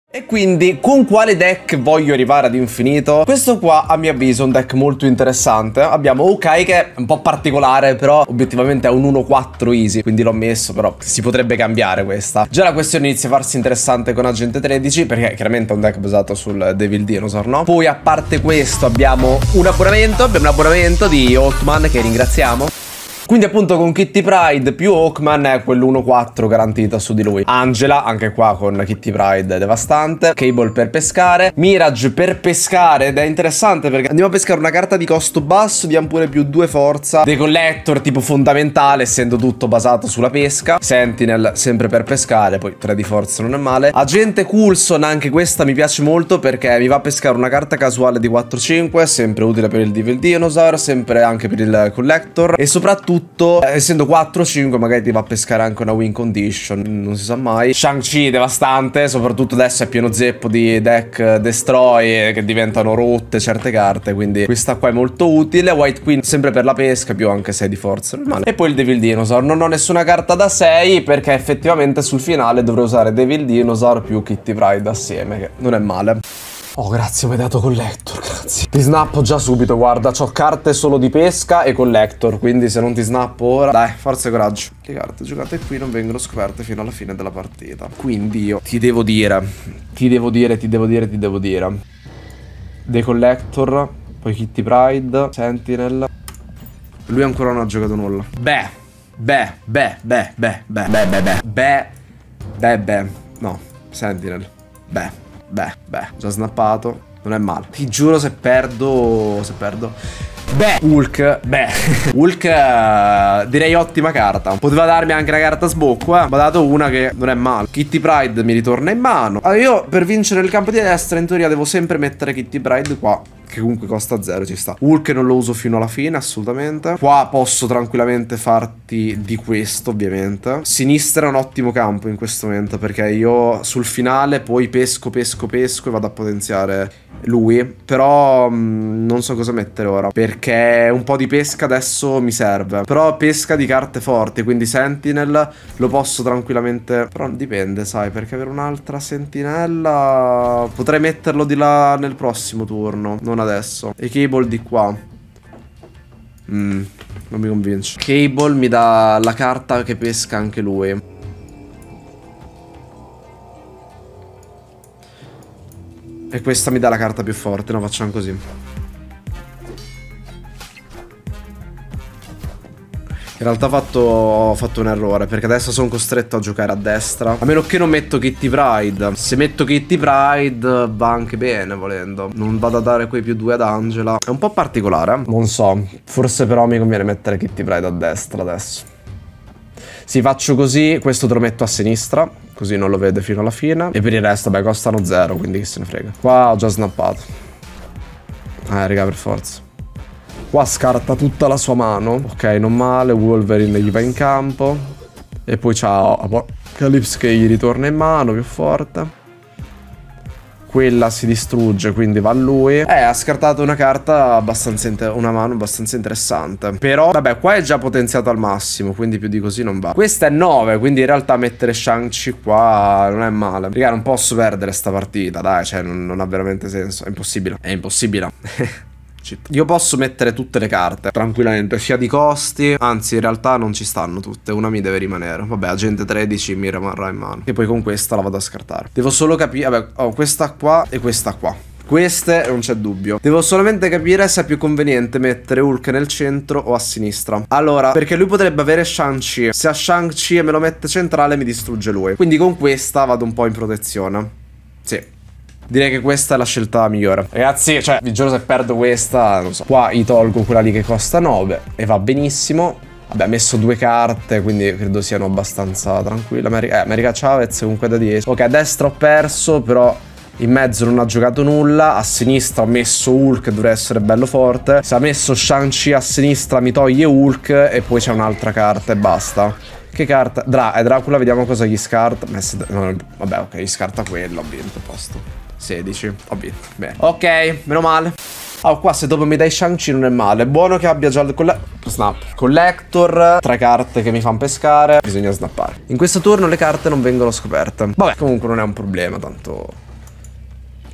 E quindi con quale deck voglio arrivare ad infinito? Questo qua a mio avviso è un deck molto interessante. Abbiamo Hawkeye che è un po' particolare, però obiettivamente è un 1-4 easy, quindi l'ho messo, però si potrebbe cambiare questa. Già la questione inizia a farsi interessante con Agente 13, perché chiaramente è un deck basato sul Devil Dinosaur, no? Poi a parte questo abbiamo un abbonamento di Hawkman che ringraziamo. Quindi appunto con Kitty Pryde più Hawkman è quell'1-4 garantita su di lui. Angela, anche qua con Kitty Pryde devastante. Cable per pescare. Mirage per pescare, ed è interessante perché andiamo a pescare una carta di costo basso, diamo pure più 2 forza. The Collector tipo fondamentale, essendo tutto basato sulla pesca. Sentinel sempre per pescare, poi 3 di forza non è male. Agente Coulson, anche questa mi piace molto perché mi va a pescare una carta casuale di 4-5, sempre utile per il Devil Dinosaur, sempre anche per il Collector, e soprattutto essendo 4-5 magari ti va a pescare anche una win condition, non si sa mai. Shang-Chi devastante, soprattutto adesso è pieno zeppo di deck destroy che diventano rotte certe carte, quindi questa qua è molto utile. White Queen sempre per la pesca, più anche 6 di forza normale. E poi il Devil Dinosaur, non ho nessuna carta da 6 perché effettivamente sul finale dovrò usare Devil Dinosaur più Kitty Pryde assieme, che non è male. Oh, grazie, mi hai dato Collector, grazie. Ti snappo già subito, guarda, c'ho carte solo di pesca e Collector, quindi se non ti snappo ora... Dai, forza e coraggio. Le carte giocate qui non vengono scoperte fino alla fine della partita. Quindi io ti devo dire... The Collector, poi Kitty Pryde, Sentinel... Lui ancora non ha giocato nulla. No, Sentinel. Già snappato. Non è male. Ti giuro se perdo. Hulk. Hulk direi ottima carta. Poteva darmi anche una carta sbocco, ma ha dato una che non è male. Kitty Pryde mi ritorna in mano. Allora io per vincere il campo di destra in teoria devo sempre mettere Kitty Pryde qua, che comunque costa 0, ci sta. Hulk non lo uso fino alla fine, assolutamente. Qua posso tranquillamente farti di questo, ovviamente. Sinistra è un ottimo campo in questo momento, perché io sul finale poi pesco e vado a potenziare lui. Però non so cosa mettere ora, perché un po' di pesca adesso mi serve. Però pesca di carte forti, quindi Sentinel lo posso tranquillamente... Però dipende, sai, perché avere un'altra sentinella... Potrei metterlo di là nel prossimo turno, non adesso. E Cable di qua non mi convince. Cable mi dà la carta che pesca anche lui. E questa mi dà la carta più forte. No, facciamo così. In realtà ho fatto un errore, perché adesso sono costretto a giocare a destra. A meno che non metto Kitty Pryde. Se metto Kitty Pryde va anche bene, volendo. Non vado a dare quei più 2 ad Angela. È un po' particolare, non so. Forse però mi conviene mettere Kitty Pryde a destra adesso. Sì, faccio così. Questo te lo metto a sinistra, così non lo vede fino alla fine. E per il resto, beh, costano 0, quindi chi se ne frega. Qua ho già snappato. Raga, per forza. Qua scarta tutta la sua mano. Ok, non male. Wolverine gli va in campo. E poi c'ha Apocalypse che gli ritorna in mano, più forte. Quella si distrugge, quindi va a lui. Ha scartato una carta abbastanza... una mano abbastanza interessante. Però, vabbè, qua è già potenziato al massimo, quindi più di così non va. Questa è 9, quindi in realtà mettere Shang-Chi qua non è male. Raga, non posso perdere sta partita, dai, cioè non ha veramente senso. È impossibile. È impossibile. Io posso mettere tutte le carte tranquillamente, sia di costi, anzi in realtà non ci stanno tutte, una mi deve rimanere. Vabbè, Agente 13 mi rimarrà in mano. E poi con questa la vado a scartare. Devo solo capire, vabbè, ho questa qua e questa qua. Queste non c'è dubbio. Devo solamente capire se è più conveniente mettere Hulk nel centro o a sinistra. Allora, perché lui potrebbe avere Shang-Chi. Se ha Shang-Chi e me lo mette centrale mi distrugge lui. Quindi con questa vado un po' in protezione. Sì. Direi che questa è la scelta migliore. Ragazzi, cioè, vi giuro se perdo questa, non so. Qua gli tolgo quella lì che costa 9 e va benissimo. Vabbè, ha messo 2 carte, quindi credo siano abbastanza tranquille. America Chavez comunque da 10. Ok, a destra ho perso, però in mezzo non ha giocato nulla. A sinistra ho messo Hulk, che dovrebbe essere bello forte. Se ha messo Shang-Chi a sinistra mi toglie Hulk e poi c'è un'altra carta e basta. Che carta? Dracula, vediamo cosa gli scarta. No, vabbè, ok, gli scarta quello, ho vinto, a posto. 16, ho vinto, bene. Ok, meno male. Qua se dopo mi dai Shang-Chi non è male. Buono che abbia già il Collector, 3 carte che mi fanno pescare. Bisogna snappare. In questo turno le carte non vengono scoperte. Vabbè, comunque non è un problema, tanto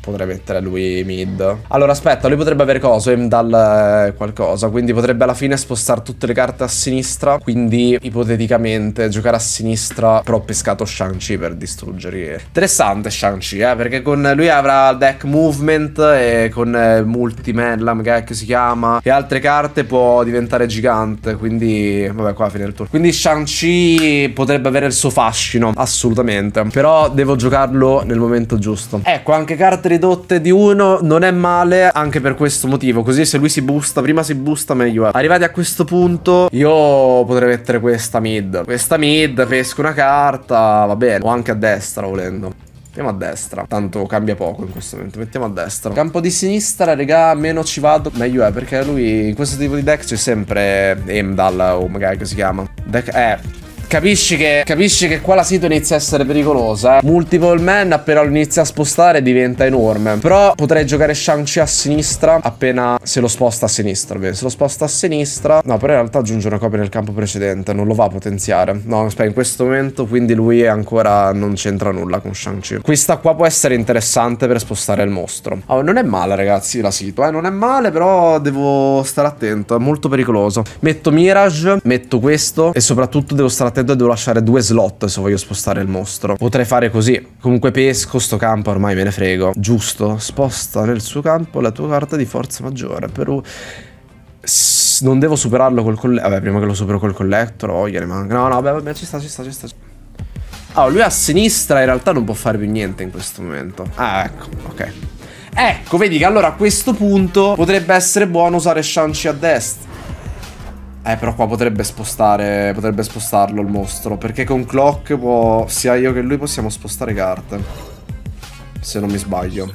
potrei mettere lui mid. Allora aspetta, lui potrebbe avere coso, Heimdall qualcosa, quindi potrebbe alla fine spostare tutte le carte a sinistra, quindi ipoteticamente giocare a sinistra, però ho pescato Shang-Chi per distruggere. Interessante Shang-Chi, perché con lui avrà deck movement e con multimellam, che si chiama, e altre carte può diventare gigante, quindi vabbè, qua fine del turno. Quindi Shang-Chi potrebbe avere il suo fascino, assolutamente, però devo giocarlo nel momento giusto. Ecco, anche carte ridotte di 1 non è male anche per questo motivo, così se lui si boosta, prima si boosta meglio è. Arrivati a questo punto io potrei mettere questa mid, pesco una carta, va bene, o anche a destra volendo. Mettiamo a destra, tanto cambia poco in questo momento, mettiamo a destra. Campo di sinistra, regà, meno ci vado meglio è, perché lui in questo tipo di deck c'è sempre Heimdall o magari che si chiama deck, Capisci che qua la situazione inizia a essere pericolosa, Multiple man appena lo inizia a spostare diventa enorme. Però potrei giocare Shang-Chi a sinistra appena se lo sposta a sinistra. Bene, se lo sposta a sinistra, no, però in realtà aggiunge una copia nel campo precedente, non lo va a potenziare. No, aspetta, in questo momento quindi lui ancora non c'entra nulla con Shang-Chi. Questa qua può essere interessante per spostare il mostro. Oh, non è male ragazzi la situa, non è male, però devo stare attento, è molto pericoloso. Metto Mirage, metto questo e soprattutto devo stare attento, devo lasciare 2 slot se voglio spostare il mostro. Potrei fare così. Comunque pesco sto campo, ormai me ne frego. Giusto, sposta nel suo campo la tua carta di forza maggiore. Però non devo superarlo col collector. Vabbè, prima che lo supero col collector, oh, gliene manca. No, vabbè, ci sta. Ah, lui a sinistra in realtà non può fare più niente in questo momento. Ah, ecco, ok. Ecco, vedi che allora a questo punto potrebbe essere buono usare Shang-Chi a destra. Però qua potrebbe spostarlo il mostro, perché con Clock sia io che lui possiamo spostare carte, se non mi sbaglio.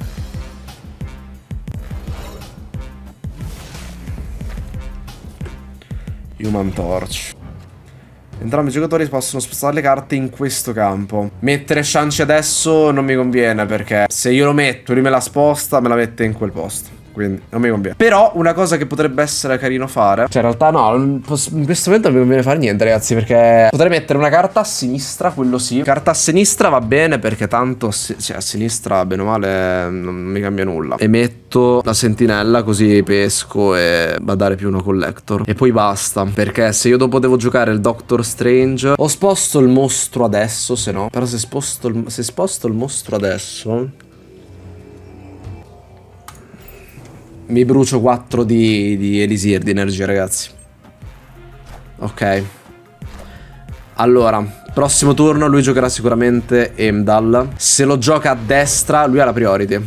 Human Torch. Entrambi i giocatori possono spostare le carte in questo campo. Mettere Shang-Chi adesso non mi conviene, perché se io lo metto, lui me la sposta, me la mette in quel posto. Quindi non mi conviene. Però una cosa che potrebbe essere carino fare, cioè in realtà no, in questo momento non mi conviene fare niente ragazzi, perché potrei mettere una carta a sinistra, quello sì. Carta a sinistra va bene, perché tanto cioè, a sinistra bene o male non mi cambia nulla. E metto la sentinella, così pesco e va a dare più uno collector. E poi basta, perché se io dopo devo giocare il Doctor Strange, o sposto il mostro adesso, se no. Però se sposto il mostro adesso mi brucio 4 di elisir, di energia, ragazzi. Ok. Allora, prossimo turno lui giocherà sicuramente Heimdall. Se lo gioca a destra, lui ha la priority.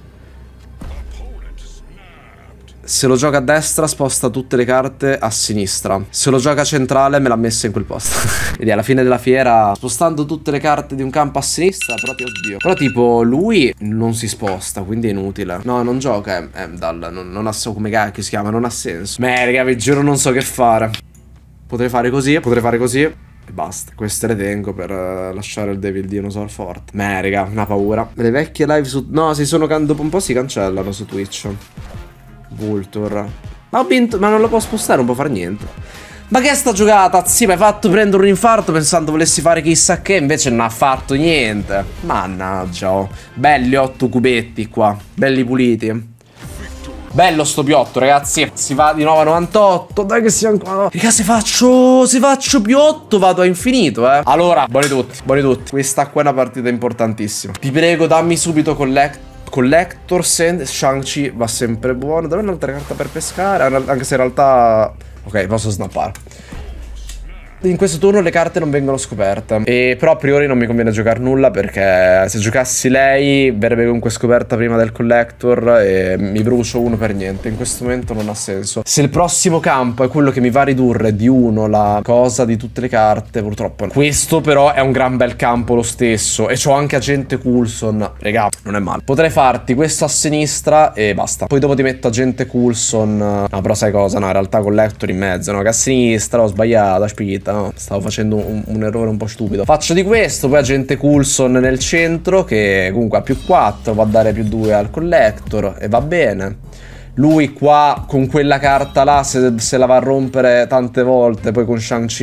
Se lo gioca a destra sposta tutte le carte a sinistra. Se lo gioca centrale me l'ha messa in quel posto. Vedi, alla fine della fiera, spostando tutte le carte di un campo a sinistra, proprio oddio. Però tipo lui non si sposta, quindi è inutile. No, non gioca Heimdall, non ha so come cacchio si chiama, non ha senso. Raga, vi giuro non so che fare. Potrei fare così e basta. Queste le tengo per lasciare il Devil Dinosaur forte. Raga, una paura. Le vecchie live su... No, dopo un po' si cancellano su Twitch. Vulture. Ma ho vinto, ma non lo può spostare, non può fare niente. Ma che è sta giocata? Sì, mi hai fatto prendere un infarto pensando volessi fare chissà che, invece non ha fatto niente. Mannaggia, oh. Belli 8 cubetti qua, belli puliti. Bello sto piotto, ragazzi. Si va di nuovo a 98. Dai che siamo qua. Raga, se faccio piotto vado a infinito, Allora, buoni tutti. Questa qua è una partita importantissima. Ti prego, dammi subito Collector. Shang-Chi va sempre buono. Dammi un'altra carta per pescare, anche se in realtà... Ok, posso snappare. In questo turno le carte non vengono scoperte, però a priori non mi conviene giocare nulla, perché se giocassi lei verrebbe comunque scoperta prima del collector e mi brucio uno per niente. In questo momento non ha senso. Se il prossimo campo è quello che mi va a ridurre di 1 la cosa di tutte le carte, purtroppo no. Questo però è un gran bel campo lo stesso, e c'ho anche Agente Coulson. Regà, non è male. Potrei farti questo a sinistra e basta. Poi dopo ti metto Agente Coulson. No, però sai cosa? No, in realtà collector in mezzo, no? Che a sinistra ho sbagliato, aspetta. No, stavo facendo un errore un po' stupido. Faccio di questo, poi Agente Coulson nel centro, che comunque ha più 4, va a dare più 2 al collector e va bene. Lui qua con quella carta là, se la va a rompere tante volte, poi con Shang-Chi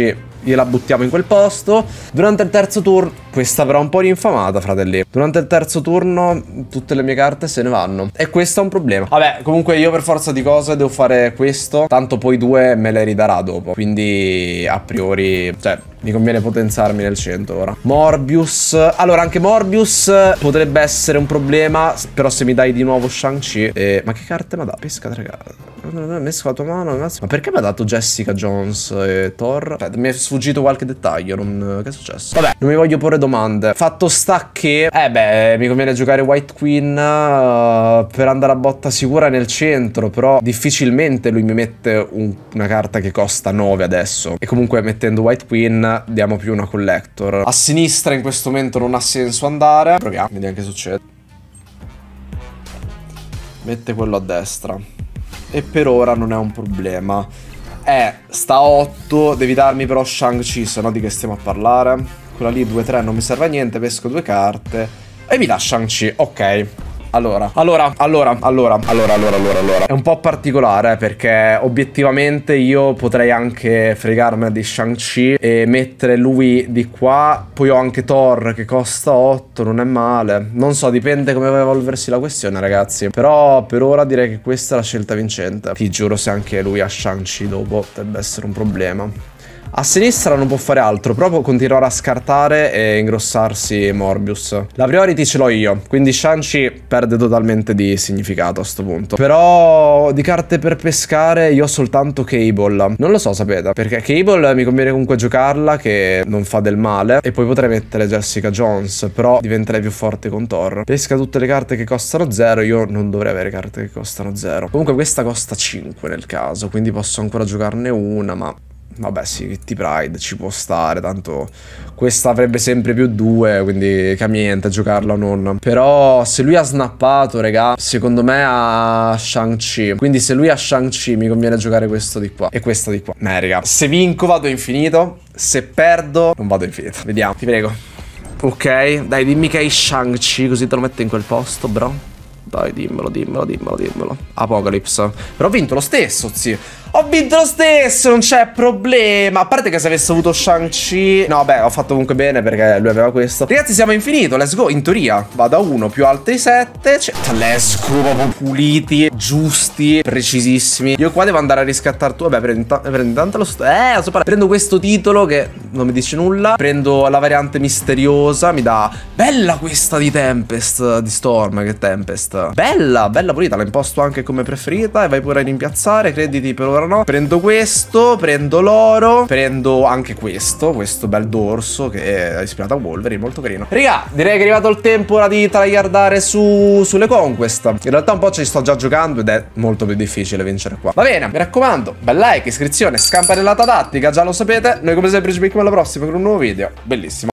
gliela buttiamo in quel posto. Durante il terzo turno, questa però è un po' rinfamata, fratelli. Durante il terzo turno tutte le mie carte se ne vanno e questo è un problema. Vabbè, comunque io per forza di cose devo fare questo, tanto poi 2 me le ridarà dopo, quindi a priori, cioè, mi conviene potenziarmi nel 100 ora. Morbius. Allora, anche Morbius potrebbe essere un problema, però se mi dai di nuovo Shang-Chi. Ma che carte mi ha dato? Pesca 3 carte. Mescola la tua mano. Ma perché mi ha dato Jessica Jones e Thor? Cioè, mi è sfuggito qualche dettaglio. Che è successo? Vabbè, non mi voglio porre domande. Fatto sta che, beh, mi conviene giocare White Queen per andare a botta sicura nel centro. Però difficilmente lui mi mette una carta che costa 9 adesso. E comunque mettendo White Queen diamo più una collector. A sinistra in questo momento non ha senso andare. Proviamo, vediamo che succede. Mette quello a destra. E per ora non è un problema. Sta a 8. Devi darmi però Shang-Chi, se no di che stiamo a parlare? Quella lì 2-3 non mi serve a niente. Pesco 2 carte e mi dà Shang-Chi. Ok. Allora. È un po' particolare perché obiettivamente io potrei anche fregarmene di Shang-Chi e mettere lui di qua. Poi ho anche Thor che costa 8, non è male. Non so, dipende come va a evolversi la questione, ragazzi. Però per ora direi che questa è la scelta vincente. Ti giuro, se anche lui ha Shang-Chi dopo potrebbe essere un problema. A sinistra non può fare altro, proprio continuare a scartare e ingrossarsi Morbius. La priority ce l'ho io, quindi Shang-Chi perde totalmente di significato a sto punto. Però di carte per pescare io ho soltanto Cable. Non lo so, sapete, perché Cable mi conviene comunque giocarla, che non fa del male. E poi potrei mettere Jessica Jones, però diventerei più forte con Thor. Pesca tutte le carte che costano 0, io non dovrei avere carte che costano 0. Comunque questa costa 5 nel caso, quindi posso ancora giocarne una, ma... Vabbè sì, Kitty Pryde ci può stare, tanto questa avrebbe sempre più 2, quindi cambia niente giocarla o non. Però se lui ha snappato, raga, secondo me ha Shang-Chi. Quindi se lui ha Shang-Chi mi conviene giocare questo di qua e questo di qua. Raga, se vinco vado infinito, se perdo non vado infinito. Vediamo, ti prego. Ok, dai, dimmi che hai Shang-Chi, così te lo metto in quel posto, bro. Dai, dimmelo. Apocalypse. Però ho vinto lo stesso, zio. Ho vinto lo stesso, non c'è problema. A parte che se avessi avuto Shang-Chi... No, beh, ho fatto comunque bene perché lui aveva questo. Ragazzi, siamo infinito, let's go. In teoria va da 1 più altri 7. Let's go, proprio puliti, giusti, precisissimi. Io qua devo andare a riscattare tu. Vabbè, prendo intanto lo prendo questo titolo che non mi dice nulla. Prendo la variante misteriosa. Mi dà... Bella questa di Tempest, di Storm, che Tempest. Bella pulita, l'ho imposto anche come preferita. E vai pure a rimpiazzare, crediti per ora no. Prendo questo, prendo l'oro, prendo anche questo bel dorso che è ispirato a Wolverine, molto carino. Raga, direi che è arrivato il tempo ora di tryhardare sulle conquest. In realtà un po' ci sto già giocando ed è molto più difficile vincere qua. Va bene, mi raccomando, bel like, iscrizione, scampanellata tattica, già lo sapete. Noi come sempre ci becchiamo alla prossima con un nuovo video. Bellissimo.